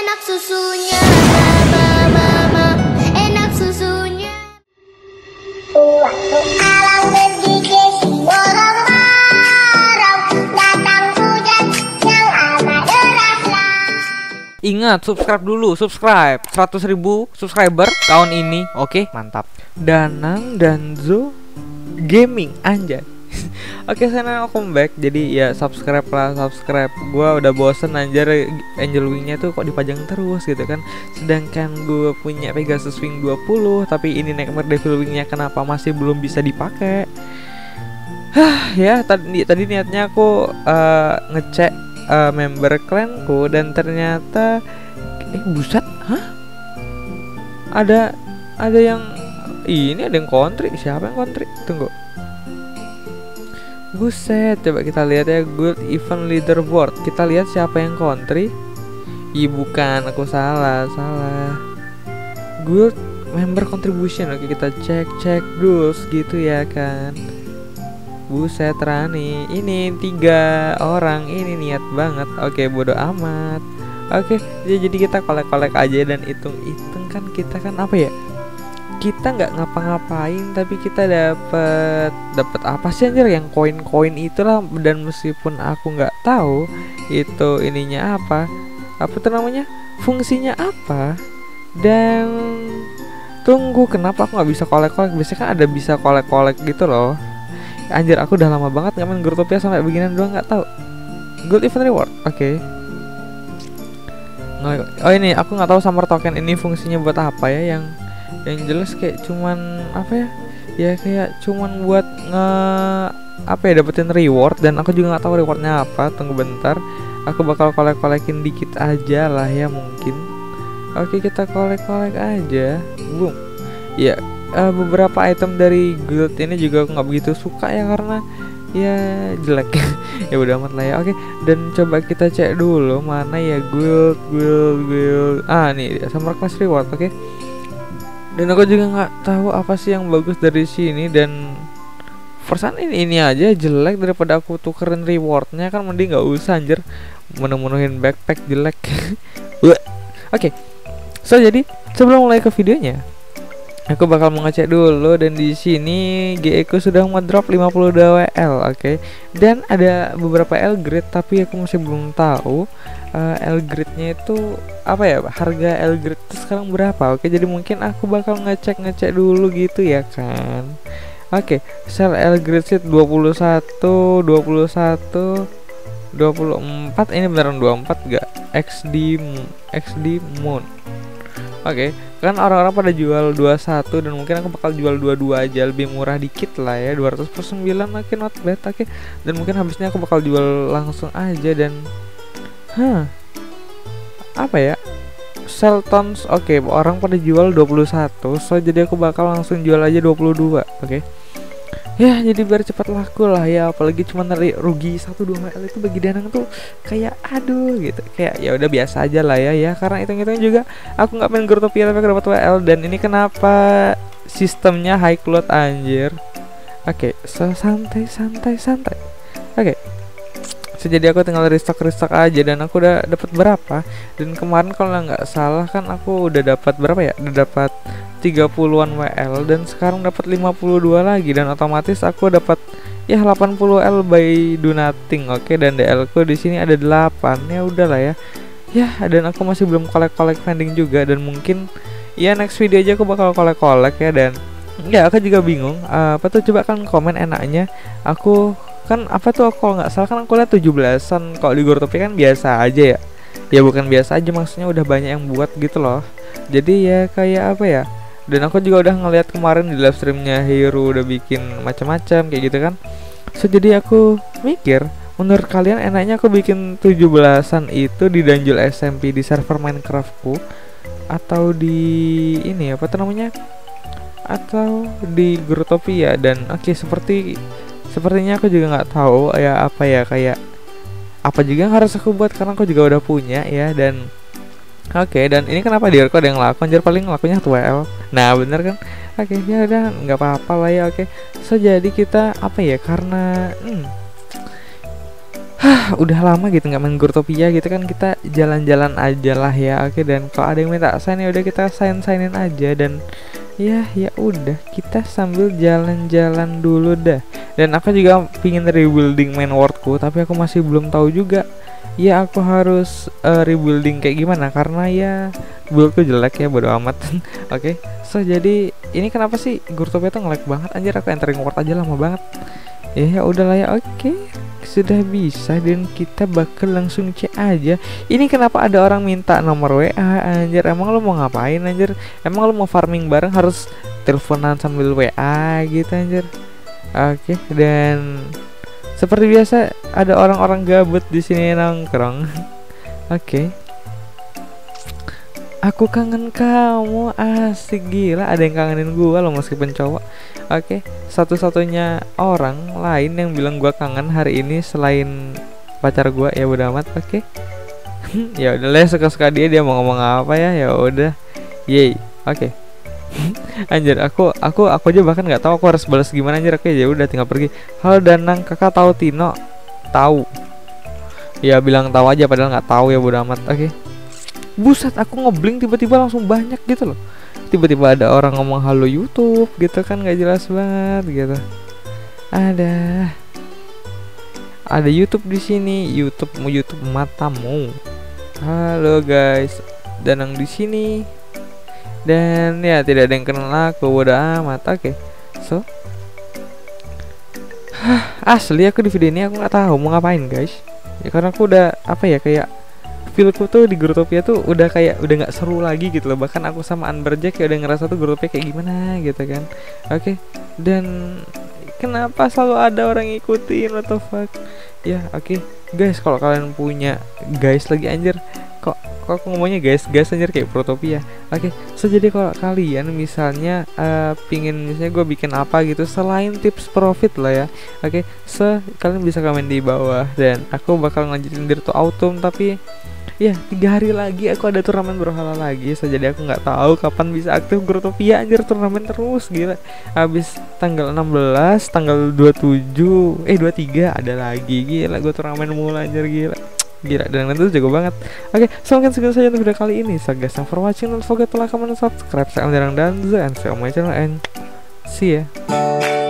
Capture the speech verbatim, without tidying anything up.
enak susunya, mama, mama, enak susunya. Waktu alam bergigit, bolong barong, datang hujan yang amat deraslah. Ingat, subscribe dulu, subscribe seratus ribu subscriber tahun ini. Oke, mantap. Danang Danzo Gaming, anjay. Oke, sana welcome back. Jadi ya subscribe lah, subscribe. Gua udah bosen anjir Angel Wing-nya tuh kok dipajang terus gitu kan. Sedangkan gue punya Pegasus Wing dua puluh, tapi ini Nightmare Devil Wing-nya kenapa masih belum bisa dipakai? Hah, ya tadi tadi niatnya aku uh, ngecek uh, member klanku dan ternyata eh buset, hah? Ada ada yang ini ada yang kontri. Siapa yang kontri? Tunggu. Buset, coba kita lihat ya, Guild Event Leaderboard. Kita lihat siapa yang kontri. Ih, bukan, aku salah, salah. Guild Member Contribution. Oke, kita cek-cek dulu gitu ya kan. Buset, Rani. Ini tiga orang, ini niat banget. Oke, bodo amat. Oke, jadi kita kolek-kolek aja dan hitung-hitung kan kita kan apa ya? Kita nggak ngapa-ngapain tapi kita dapat dapat apa sih anjir, yang koin-koin itulah. Dan meskipun aku nggak tahu itu ininya apa apa tuh namanya, fungsinya apa, dan tunggu kenapa aku nggak bisa kolek-kolek. Biasanya kan ada bisa kolek-kolek gitu loh. Anjir, aku udah lama banget nggak main Growtopia sampai beginian doang nggak tahu. Gold Event Reward, oke. Okay. Oh ini aku nggak tahu summer token ini fungsinya buat apa ya. Yang yang jelas kayak cuman apa ya, ya kayak cuman buat nge apa ya, dapetin reward. Dan aku juga nggak tahu rewardnya apa. Tunggu bentar, aku bakal kolek-kolekin dikit aja lah ya mungkin. Oke, kita kolek-kolek aja. Boom. Ya uh, beberapa item dari guild ini juga aku nggak begitu suka ya, karena ya jelek. Ya udah amat lah ya. Oke, dan coba kita cek dulu mana ya guild guild guild ah nih summer class reward. Oke, dan aku juga nggak tahu apa sih yang bagus dari sini. Dan perasaan ini ini aja jelek, daripada aku tukerin rewardnya kan mending nggak usah anjir menemunuhin backpack jelek. Oke, okay. So jadi sebelum mulai ke videonya, aku bakal mengecek dulu. Dan di sini G E ku sudah ngedrop lima puluh dua W L, oke. Okay? Dan ada beberapa L grade tapi aku masih belum tahu uh, L grade-nya itu apa ya, harga L grade itu sekarang berapa. Oke, jadi mungkin aku bakal ngecek-ngecek dulu gitu ya kan. Oke, sell L grade sheet dua puluh satu, dua puluh satu, dua puluh empat. Ini beneran dua puluh empat gak? X D X D Moon. Oke, kan orang-orang pada jual dua puluh satu dan mungkin aku bakal jual dua puluh dua aja, lebih murah dikit lah ya, dua ratus sembilan. Oke, not bad. Oke, dan mungkin habisnya aku bakal jual langsung aja. Dan Hah, apa ya, sell tons. Oke, okay, orang pada jual dua puluh satu, so jadi aku bakal langsung jual aja dua puluh dua. Oke, okay. Ya jadi biar cepat laku lah ya. Apalagi cuma rugi satu dua W L itu bagi Danang tuh kayak aduh gitu. Kayak ya udah biasa aja lah ya ya. Karena hitung-hitung juga aku nggak main Growtopia tapi aku dapat W L. Dan ini kenapa sistemnya high load anjir. Oke, okay, so santai santai santai. Oke, okay. So, jadi aku tinggal restock restock aja. Dan aku udah dapat berapa. Dan kemarin kalau nggak salah kan aku udah dapat berapa ya, udah dapat tiga puluhan W L. Dan sekarang dapat lima puluh dua lagi. Dan otomatis aku dapat ya delapan puluh L by do nothing. Oke, dan D L ku di sini ada delapan. Ya udahlah ya. Ya, dan aku masih belum kolek-kolek vending juga. Dan mungkin ya next video aja aku bakal kolek-kolek ya. Dan ya aku juga bingung uh, apa tuh, coba kan komen enaknya. Aku kan apa tuh, kalau nggak salah kan aku lihat tujuh belasan. Kalau di Growtopia kan biasa aja ya. Ya bukan biasa aja, maksudnya udah banyak yang buat gitu loh. Jadi ya kayak apa ya. Dan aku juga udah ngeliat kemarin di live streamnya Hero udah bikin macam-macam kayak gitu kan. So jadi aku mikir, menurut kalian enaknya aku bikin tujuh belasan itu di Danjul S M P di server Minecraftku, atau di ini apa tuh namanya, atau di Growtopia. Dan oke, okay, seperti Sepertinya aku juga nggak tahu ya apa ya, kayak apa juga yang harus aku buat karena aku juga udah punya ya. Dan oke, okay, dan ini kenapa di Orko ada yang laku anjir, paling lakunya satu W L. Nah bener kan. Oke, okay, ya udah nggak apa-apa lah ya. Oke, okay. So jadi kita apa ya, karena hmm, Hah, udah lama gitu nggak main Growtopia gitu kan, kita jalan-jalan aja lah ya. Oke, dan kalau ada yang minta sign ya udah kita sign-signin aja, dan ya ya udah kita sambil jalan-jalan dulu dah. Dan aku juga pingin rebuilding main worldku, tapi aku masih belum tahu juga ya aku harus uh, rebuilding kayak gimana, karena ya buildku jelek ya, bodo amat. Oke, so jadi ini kenapa sih Growtopia tuh nge-lag banget anjir, aku entering world aja lama banget. Ya ya udahlah ya. Oke, sudah bisa dan kita bakal langsung cek aja. Ini kenapa ada orang minta nomor W A anjir, emang lo mau ngapain anjir? Emang lo mau farming bareng harus teleponan sambil W A gitu anjir? Oke, dan seperti biasa ada orang-orang gabut di sini nongkrong. Oke. Aku kangen kamu, asik gila, ada yang kangenin gua loh meskipun cowok. Oke, satu-satunya orang lain yang bilang gua kangen hari ini selain pacar gua, ya udah amat. Oke. Ya udah lah, suka-suka dia, dia mau ngomong apa ya, ya udah. Yey. Oke. Anjir, aku aku aku aja bahkan nggak tahu aku harus balas gimana anjir. Oke, ya udah tinggal pergi. Halo Danang, kakak tahu Tino? Tahu. Ya bilang tahu aja padahal nggak tahu, ya udah amat. Oke. Buset, aku ngeblink tiba-tiba langsung banyak gitu loh. Tiba-tiba ada orang ngomong halo YouTube gitu kan, nggak jelas banget gitu. Ada ada YouTube di sini, YouTube mau YouTube matamu. Halo guys, Danang di sini. Dan ya tidak ada yang kenal aku, udah amat. Oke, so asli aku di video ini aku nggak tahu mau ngapain guys. Ya karena aku udah apa ya, kayak feelku tuh di Growtopia tuh udah kayak udah nggak seru lagi gitu loh. Bahkan aku sama Unberjack ya udah ngerasa tuh Growtopia kayak gimana gitu kan. Oke, dan kenapa selalu ada orang ngikutin, what the fuck ya. Oke guys, kalau kalian punya guys lagi anjir, kok kok aku ngomongnya guys guys anjir kayak Growtopia. Oke, so jadi kalau kalian misalnya uh, pingin misalnya gue bikin apa gitu selain tips profit lah ya. Oke, so kalian bisa komen di bawah dan aku bakal ngelanjutin Virtua Autumn. Tapi ya tiga hari lagi aku ada turnamen berhala lagi, so jadi aku nggak tahu kapan bisa aktif Growtopia anjir. Turnamen terus gila. Habis tanggal enam belas, tanggal dua puluh tujuh, eh dua puluh tiga ada lagi, gila gue turnamen mulu anjir, gila gila, dan itu jago banget. Oke, so mungkin segitu saja untuk video kali ini. So guys, thanks for watching, don't forget to like, comment, and subscribe. Saya Om Jarang dan The and see you on my channel and see ya.